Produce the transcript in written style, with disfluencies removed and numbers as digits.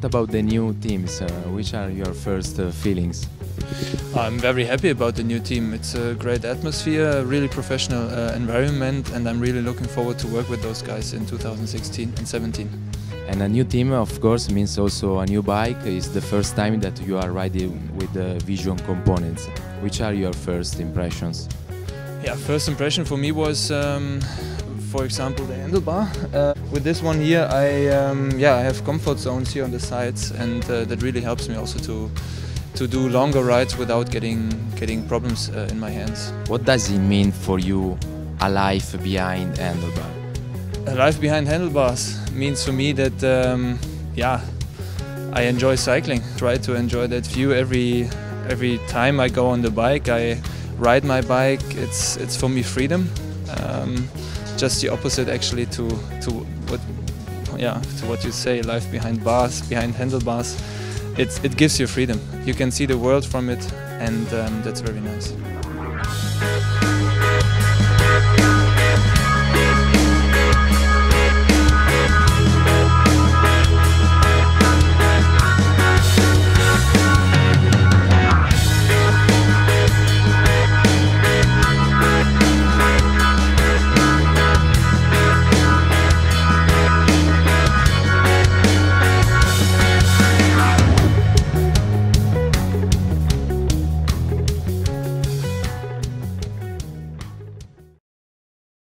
what about the new teams? Which are your first feelings? I'm very happy about the new team. It's a great atmosphere, a really professional environment, and I'm really looking forward to work with those guys in 2016 and 17. And a new team, of course, means also a new bike. It's the first time that you are riding with the Vision components. Which are your first impressions? Yeah, first impression for me was, for example, the handlebar. With this one here, I have comfort zones here on the sides, and that really helps me also to do longer rides without getting problems in my hands. What does it mean for you, a life behind handlebar? A life behind handlebars means for me that I enjoy cycling. Try to enjoy that view every time I go on the bike. I ride my bike. It's for me freedom. Just the opposite actually to what you say. Life behind bars, behind handlebars. It gives you freedom. You can see the world from it, and that's very nice.